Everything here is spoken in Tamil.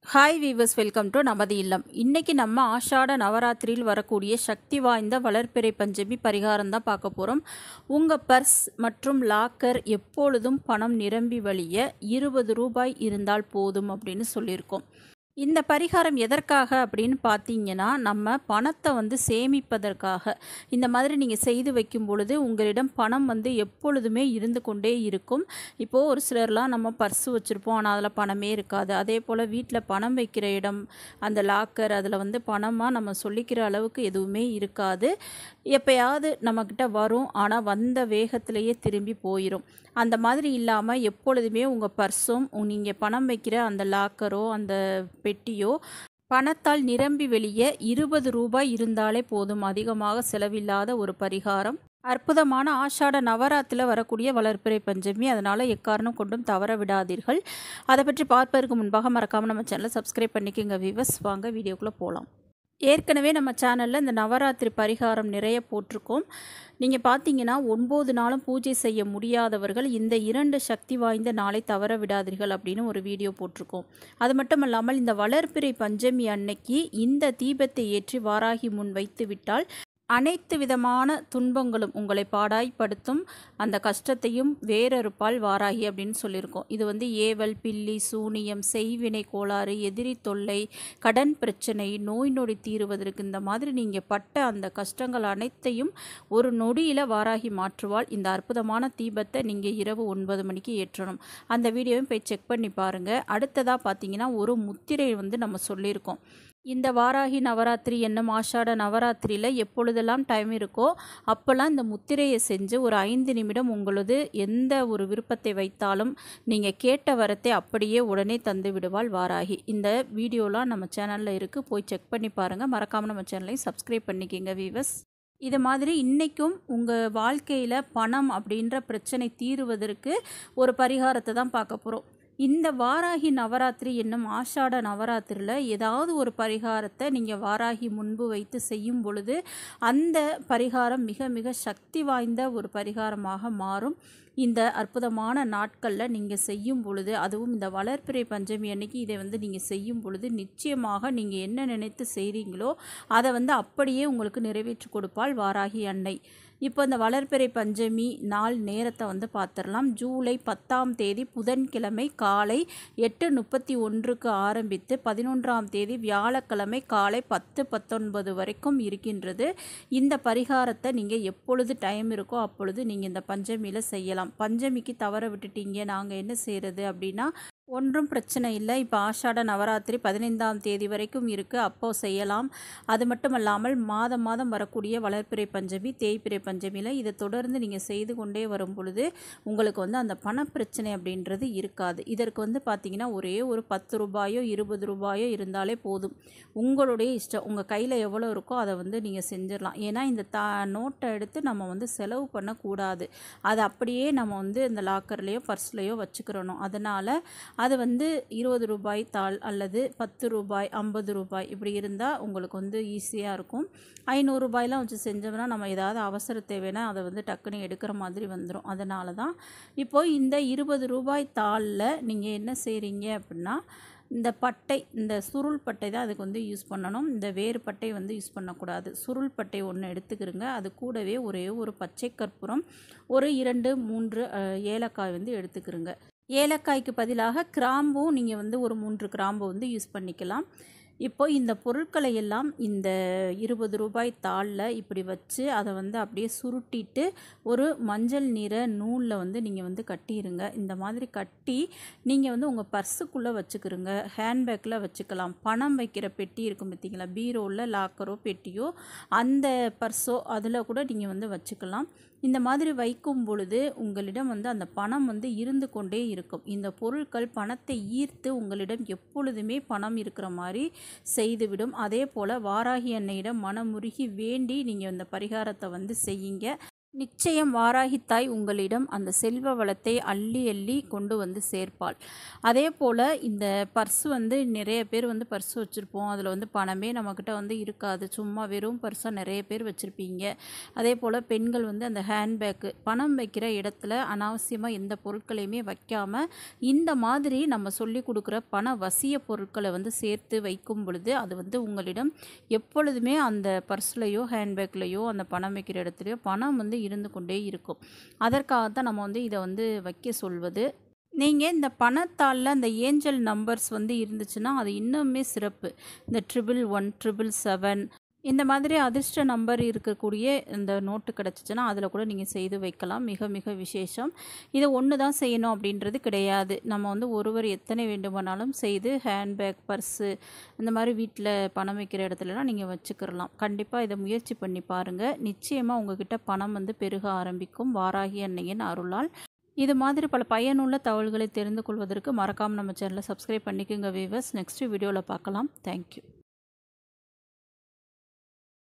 ஹாய் வீவர்ஸ், வெல்கம் டு நமது இல்லம். இன்னைக்கு நம்ம ஆஷாட நவராத்திரியில் வரக்கூடிய சக்தி வாய்ந்த வளர்பிறை பஞ்சமி பரிகாரம் தான் பார்க்க போகிறோம். உங்கள் பர்ஸ் மற்றும் லாக்கர் எப்பொழுதும் பணம் நிரம்பி வழிய ரூபாய் 20 இருந்தால் போதும் அப்படின்னு சொல்லியிருக்கோம். இந்த பரிகாரம் எதற்காக அப்படின்னு பார்த்தீங்கன்னா, நம்ம பணத்தை சேமிப்பதற்காக. இந்த மாதிரி நீங்கள் செய்து வைக்கும் பொழுது உங்களிடம் பணம் எப்பொழுதுமே இருந்து கொண்டே இருக்கும். இப்போது ஒரு சிலர்லாம் நம்ம பர்ஸு வச்சுருப்போம், ஆனால் அதில் பணமே இருக்காது. அதே போல் வீட்டில் பணம் வைக்கிற இடம், அந்த லாக்கர், அதில் பணமாக நம்ம சொல்லிக்கிற அளவுக்கு எதுவுமே இருக்காது. எப்போயாவது நம்மக்கிட்ட வரும், ஆனால் வந்த வேகத்திலேயே திரும்பி போயிடும். அந்த மாதிரி இல்லாமல் எப்பொழுதுமே உங்கள் பர்ஸும் நீங்கள் பணம் வைக்கிற அந்த லாக்கரோ அந்த பெட்டியோ பணத்தால் நிரம்பி வெளியே ரூபாய் 20 இருந்தாலே போதும். அதிகமாக செலவில்லாத ஒரு பரிகாரம். அற்புதமான ஆஷாட நவராத்திரியில் வரக்கூடிய வளர்பிறை பஞ்சமி. அதனால் எக்காரணம் கொண்டும் தவற விடாதீர்கள். அதை பற்றி பார்ப்பதற்கு முன்பாக மறக்காமல் நம்ம சேனலை சப்ஸ்கிரைப் பண்ணிக்கோங்க வீவர்ஸ். வாங்க வீடியோக்குள்ளே போகலாம். ஏற்கனவே நம்ம சேனலில் இந்த நவராத்திரி பரிகாரம் நிறைய போட்டிருக்கோம். நீங்கள் பார்த்தீங்கன்னா 9 நாளும் பூஜை செய்ய முடியாதவர்கள் இந்த 2 சக்தி வாய்ந்த நாளை தவற விடாதீர்கள் அப்படின்னு ஒரு வீடியோ போட்டிருக்கோம். அது மட்டும் இல்லாமல் இந்த வளர்பிறை பஞ்சமி அன்னைக்கு இந்த தீபத்தை ஏற்றி வாராகி முன் வைத்து விட்டால் அனைத்து விதமான துன்பங்களும் உங்களை பாடாய்ப்படுத்தும் அந்த கஷ்டத்தையும் வேறறுப்பால் வாராகி அப்படின்னு சொல்லியிருக்கோம். இது ஏவல், பில்லி, சூனியம், செய்வினை கோளாறு, எதிரி தொல்லை, கடன் பிரச்சனை, நோய் நொடி தீருவதற்கு இந்த மாதிரி நீங்கள் பட்ட அந்த கஷ்டங்கள் அனைத்தையும் ஒரு நொடியில் வாராகி மாற்றுவாள். இந்த அற்புதமான தீபத்தை நீங்கள் இரவு 9 மணிக்கு ஏற்றணும். அந்த வீடியோவையும் போய் செக் பண்ணி பாருங்கள். அடுத்ததாக பார்த்தீங்கன்னா ஒரு முத்திரை நம்ம சொல்லியிருக்கோம். இந்த வாராகி நவராத்திரி என்னும் ஆஷாட நவராத்திரியில் எப்பொழுதெல்லாம் டைம் இருக்கோ அப்போல்லாம் இந்த முத்திரையை செஞ்சு ஒரு 5 நிமிடம் உங்களது எந்த ஒரு விருப்பத்தை வைத்தாலும் நீங்கள் கேட்ட வரத்தை அப்படியே உடனே தந்து விடுவாள் வாராகி. இந்த வீடியோலாம் நம்ம சேனலில் இருக்குது, போய் செக் பண்ணி பாருங்கள். மறக்காமல் நம்ம சேனலையும் சப்ஸ்கிரைப் பண்ணிக்கோங்க வீவர்ஸ். இது மாதிரி இன்றைக்கும் உங்கள் வாழ்க்கையில் பணம் அப்படின்ற பிரச்சனை தீருவதற்கு ஒரு பரிகாரத்தை தான் பார்க்க போகிறோம். இந்த வாராகி நவராத்திரி என்னும் ஆஷாட நவராத்திரியில் ஏதாவது ஒரு பரிகாரத்தை நீங்கள் வாராகி முன்பு வைத்து செய்யும் பொழுது அந்த பரிகாரம் மிக மிக சக்தி வாய்ந்த ஒரு பரிகாரமாக மாறும். இந்த அற்புதமான நாட்களில் நீங்கள் செய்யும் பொழுது, அதுவும் இந்த வளர்பிறை பஞ்சமி அன்னைக்கு இதை நீங்கள் செய்யும் பொழுது நிச்சயமாக நீங்கள் என்ன நினைத்து செய்கிறீங்களோ அதை அப்படியே உங்களுக்கு நிறைவேற்றி கொடுப்பாள் வாராகி அன்னை. இப்போ இந்த வளர்பிறை பஞ்சமி நாள் நேரத்தை பார்த்துடலாம். ஜூலை 10ஆம் தேதி புதன்கிழமை காலை 8:31க்கு ஆரம்பித்து 11ஆம் தேதி வியாழக்கிழமை காலை 10:19 வரைக்கும் இருக்கின்றது. இந்த பரிகாரத்தை நீங்கள் எப்பொழுது டைம் இருக்கோ அப்பொழுது நீங்கள் இந்த பஞ்சமியில் செய்யலாம். பஞ்சமிக்கு தவற விட்டுட்டீங்க, நாங்கள் என்ன செய்கிறது அப்படின்னா ஒன்றும் பிரச்சனை இல்லை. இப்போ ஆஷாட நவராத்திரி 15ஆம் தேதி வரைக்கும் இருக்குது, அப்போது செய்யலாம். அது மட்டும் இல்லாமல் மாதம் மாதம் வரக்கூடிய வளர்பிறை பஞ்சமி, தேய்பிறை பஞ்சமியில் இதை தொடர்ந்து நீங்கள் செய்து கொண்டே வரும் பொழுது உங்களுக்கு அந்த பணப்பிரச்சனை அப்படின்றது இருக்காது. இதற்கு பார்த்திங்கன்னா ஒரே ஒரு 10 ரூபாயோ 20 ரூபாயோ இருந்தாலே போதும். உங்களுடைய இஷ்டம், உங்கள் கையில் எவ்வளோ இருக்கோ அதை நீங்கள் செஞ்சிடலாம். ஏன்னா இந்த நோட்டை எடுத்து நம்ம செலவு பண்ணக்கூடாது. அதை அப்படியே நம்ம இந்த லாக்கர்லேயோ பர்ஸ்லேயோ வச்சுக்கிறணும். அதனால் அது 20 ரூபாய் தாள் அல்லது 10 ரூபாய் 50 ரூபாய் இப்படி இருந்தால் உங்களுக்கு ஈஸியாக இருக்கும். 500 ரூபாயெலாம் வச்சு செஞ்சோம்னா நம்ம ஏதாவது அவசர தேவைன்னா அதை டக்குன்னு எடுக்கிற மாதிரி வந்துடும். அதனால தான் இப்போது இந்த 20 ரூபாய் தாளில் நீங்கள் என்ன செய்கிறீங்க அப்படின்னா, இந்த பட்டை, இந்த சுருள் பட்டை தான் அதுக்கு யூஸ் பண்ணணும். இந்த வேறு பட்டை யூஸ் பண்ணக்கூடாது. சுருள் பட்டை ஒன்று எடுத்துக்கிறங்க. அது கூடவே ஒரே ஒரு பச்சை கற்பூரம், ஒரு 2 3 ஏலக்காய் எடுத்துக்கிறங்க. ஏலக்காய்க்கு பதிலாக கிராம்பும் நீங்கள் ஒரு 3 கிராம்பு யூஸ் பண்ணிக்கலாம். இப்போ இந்த பொருட்களை எல்லாம் இந்த 20 ரூபாய் தாளில் இப்படி வச்சு அதை அப்படியே சுருட்டிட்டு ஒரு மஞ்சள் நிற நூலில் நீங்கள் கட்டிடுங்க. இந்த மாதிரி கட்டி நீங்கள் உங்கள் பர்ஸுக்குள்ளே வச்சுக்கிறங்க. ஹேண்ட்பேக்கில் வச்சுக்கலாம். பணம் வைக்கிற பெட்டி இருக்கும் பார்த்தீங்களா, பீரோவில் லாக்கரோ பெட்டியோ அந்த பர்ஸோ அதில் கூட நீங்கள் வச்சுக்கலாம். இந்த மாதிரி வைக்கும் பொழுது உங்களிடம் அந்த பணம் இருந்து கொண்டே இருக்கும். இந்த பொருட்கள் பணத்தை ஈர்த்து உங்களிடம் எப்பொழுதுமே பணம் இருக்கிற மாதிரி செய்துவிடும். அதே போல் வாராகி அன்னையிடம் மனமுருகி வேண்டி நீங்கள் இந்த பரிகாரத்தை செய்யுங்க. நிச்சயம் வாராகித்தாய் உங்களிடம் அந்த செல்வ வளத்தை அள்ளி அள்ளி கொண்டு வந்து சேர்ப்பாள். அதே போல் இந்த பர்ஸ் வந்து நிறைய பேர் வந்து பர்ஸ் வச்சுருப்போம். அதில் வந்து பணமே நம்மக்கிட்ட வந்து இருக்காது. சும்மா வெறும் பர்ஸாக நிறைய பேர் வச்சுருப்பீங்க. அதே போல் பெண்கள் வந்து அந்த ஹேண்ட்பேக்கு பணம் வைக்கிற இடத்துல அனாவசியமாக எந்த பொருட்களையுமே வைக்காமல் இந்த மாதிரி நம்ம சொல்லி கொடுக்குற பண வசிய பொருட்களை வந்து சேர்த்து வைக்கும் பொழுது அது வந்து உங்களிடம் எப்பொழுதுமே அந்த பர்ஸ்லையோ ஹேண்ட்பேக்லேயோ அந்த பணம் வைக்கிற இடத்துலையோ பணம் வந்து இருந்து கொண்டே இருக்கும். அதற்காகத்தான் நம்ம வந்து இதை வந்து வைக்க சொல்வது. நீங்கள் இந்த பணத்தாளில் அந்த ஏஞ்சல் நம்பர்ஸ் வந்து இருந்துச்சுன்னா அது இன்னுமே சிறப்பு. இந்த 111 777 இந்த மாதிரி அதிர்ஷ்ட நம்பர் இருக்கக்கூடிய இந்த நோட்டு கிடச்சிச்சின்னா அதில் கூட நீங்கள் செய்து வைக்கலாம். மிக மிக விசேஷம். இதை ஒன்று தான் செய்யணும் அப்படின்றது கிடையாது. நம்ம வந்து ஒருவர் எத்தனை வேண்டுமானாலும் செய்து ஹேண்ட்பேக் பர்ஸு இந்த மாதிரி வீட்டில் பணம் வைக்கிற இடத்துலலாம் நீங்கள் வச்சுக்கிறலாம். கண்டிப்பாக இதை முயற்சி பண்ணி பாருங்கள். நிச்சயமாக உங்ககிட்ட பணம் வந்து பெருக ஆரம்பிக்கும் வாராகி அன்னையின் அருளால். இது மாதிரி பல பயனுள்ள தகவல்களை தெரிந்து கொள்வதற்கு மறக்காமல் நம்ம சேனலை சப்ஸ்கிரைப் பண்ணிக்கோங்க வீவர்ஸ். நெக்ஸ்ட் வீடியோவில் பார்க்கலாம். தேங்க்யூ.